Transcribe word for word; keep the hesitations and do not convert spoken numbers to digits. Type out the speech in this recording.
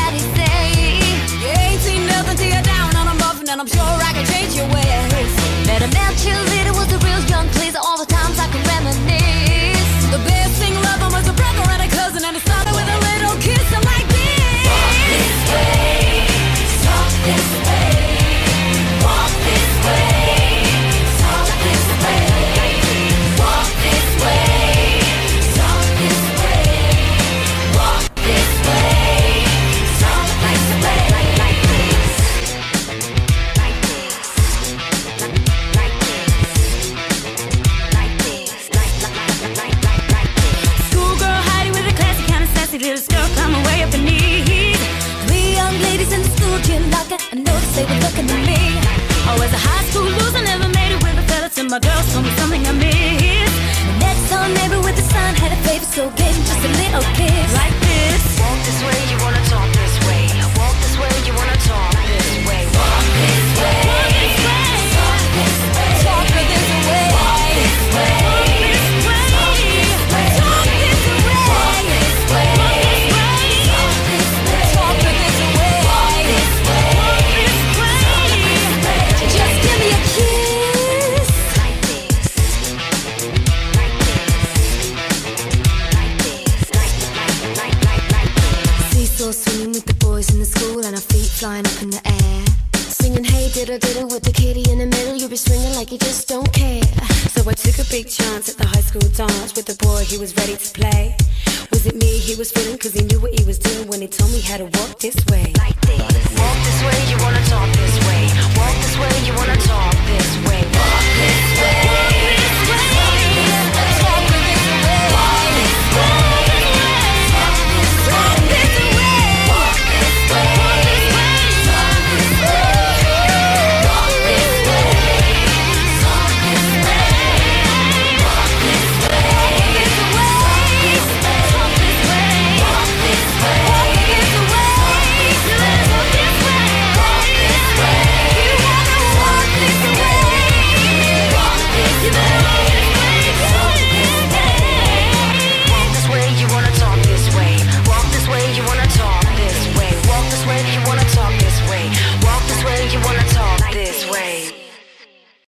that he say. You ain't seen nothing till you're down on a muffin, and I'm sure I can change your ways. Met a male cheerleader was a real young pleaser, all the times I can reminisce. The best thing loving was a brother and a cousin, and it started with a little kiss. I'm like this. Walk this way, talk this way. Walk this way, talk this way. Walk this way, talk this way. Walk this way, talk this way. Like, like this, like this, like this, like this, like, like, like, like, like this. Schoolgirl Heidi with a classy kind of sassy little skirt coming way up her knees. Three young ladies in the school gym locker, I noticed they were looking at me. I was a high school loser, never made it with a fella till my girls told me something I missed. The next door neighbor with the son had a baby, so gave him just a little kiss. Like this. Walk this way, you wanna talk this way. Walk this way, you wanna talk this way. Walk this way. Walk this way. Talk this way. Talk this way. Walk this way. Walk this way. Talk this way. Walk this way. Talk this way. Talk this way. Walk this way. Walk this way. Just give me a kiss. Like this. Like this. Like this. Like, like, like, like, like this. Seesaw swimming with the boys in the school and our feet flying up in the air. Singing hey diddle diddle with the kitty in the middle. You be swinging like you just don't care. So I took a big chance at the high school dance with the boy he was ready to play. Was it me he was feeling, cause he knew what he was doing when he told me how to walk this way. Like this. Walk this way, you wanna talk this way. Walk this way, you wanna talk this way.